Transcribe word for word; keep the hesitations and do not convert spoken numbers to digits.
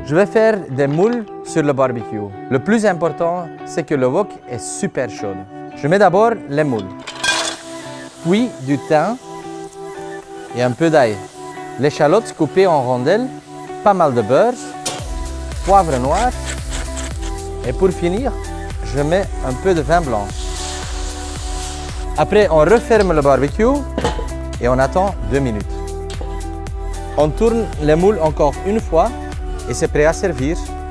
Je vais faire des moules sur le barbecue. Le plus important, c'est que le wok est super chaud. Je mets d'abord les moules, puis du thym et un peu d'ail. L'échalote coupée en rondelles, pas mal de beurre, poivre noir et pour finir, je mets un peu de vin blanc. Après, on referme le barbecue et on attend deux minutes. On tourne les moules encore une fois et c'est prêt à servir.